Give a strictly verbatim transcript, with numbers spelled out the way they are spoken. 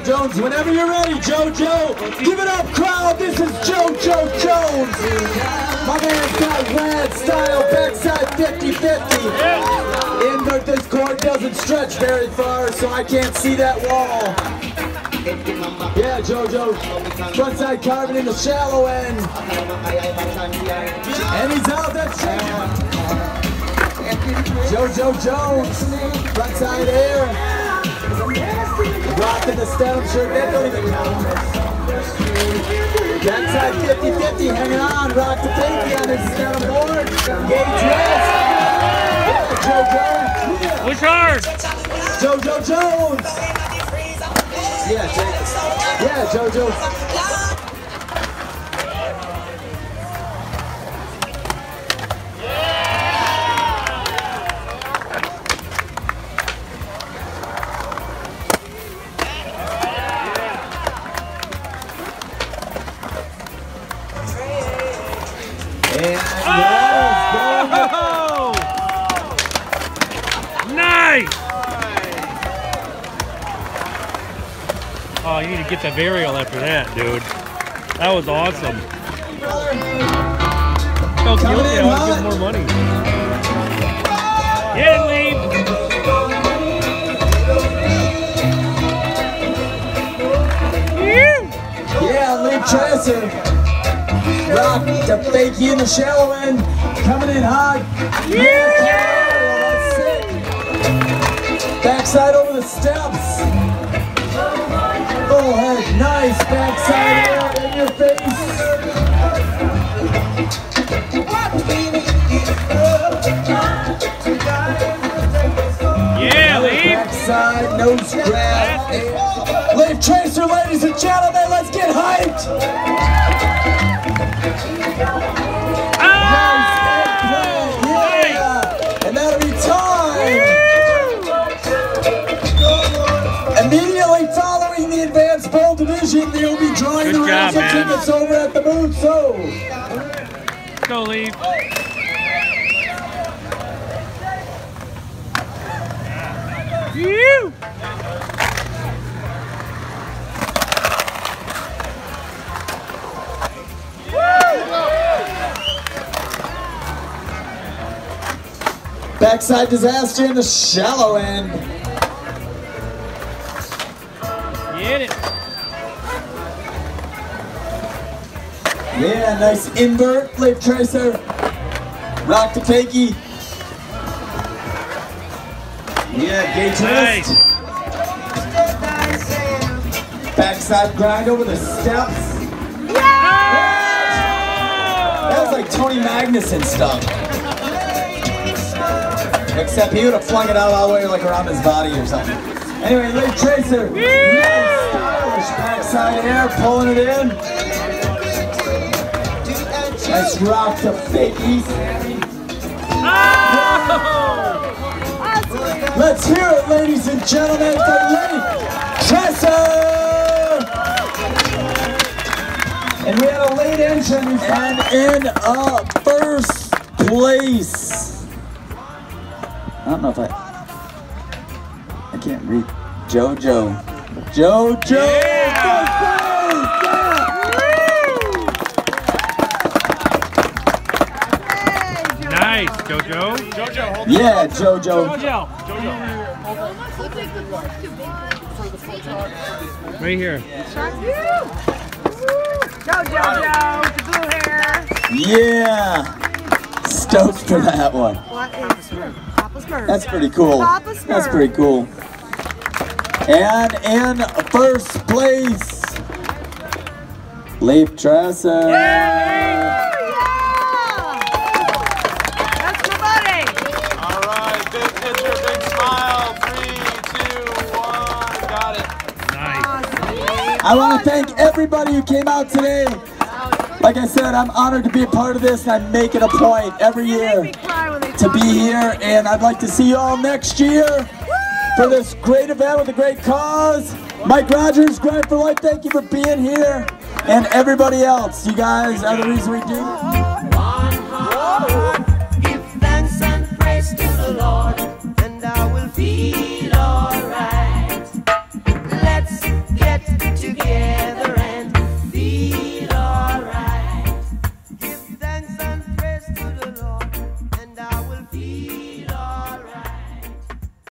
Jones. Whenever you're ready, Jojo. Give it up, crowd. This is Jojo Jones. My man's got rad style, backside fifty fifty. Invert, this cord doesn't stretch very far, so I can't see that wall. Yeah, Jojo. Frontside carbon in the shallow end. And he's out, that's champ. Jojo Jones. Frontside air. Rocking the stem shirt, they don't even count. Backside fifty fifty, hanging on, rock the pinky on his stem board. Gauge rest. Yeah, Jojo. Push hard. Jojo Jones. Yeah, Jake. Yeah, Jojo. And that oh! Nice! Oh, you need to get the burial after that, dude. That was awesome. Felt guilty. I want to give more money. Get it, Leif! Yeah, Leif Trasser. Rock the fakey in the shallow end. Coming in hot. Yeah, that's it. Backside over the steps. Full head, nice backside air in your face. Yeah, Leif. Backside nose grab. Leif Trasser, ladies and gentlemen, let's get hyped. Nice eggplant, yeah. And that'll be time. Immediately following the advanced bowl division, they'll be drawing the raffle tickets over at the booth. So, let's go, Leif. You. backside disaster in the shallow end. Get it. Yeah, nice invert, Leif Trasser. Rock the fakie. Yeah, gauge nice. wrist. Backside grind over the steps. That was like Tony Magnuson stuff. Except he would have flung it out all the way like around his body or something. Anyway, Leif Trasser. Nice stylish backside air, pulling it in. Nice rock to fakie. Oh! Let's hear it, ladies and gentlemen, for Leif Trasser! And we had a late entrance and in uh, first place. I don't know if I, I can't read. Jojo. Jojo! Yeah. First place! Yeah. Nice, Jojo. Jojo, hold Yeah, Jojo. Jojo. Jojo. Right here. Go, Jojo, with the blue hair. Yeah. Stoked for that one. What is Papa's bird? That's pretty cool. Papa's bird. That's pretty cool. And in first place, Leif Trasser. Yeah! That's my buddy. All right, big picture, big smile. Three, two, one, got it. Nice. I want to thank everybody who came out today. Like I said, I'm honored to be a part of this, and I make it a point every year to be here, and I'd like to see you all next year for this great event with a great cause. Mike Rogers, Grind for Life, thank you for being here, and everybody else. You guys are the reason we do this.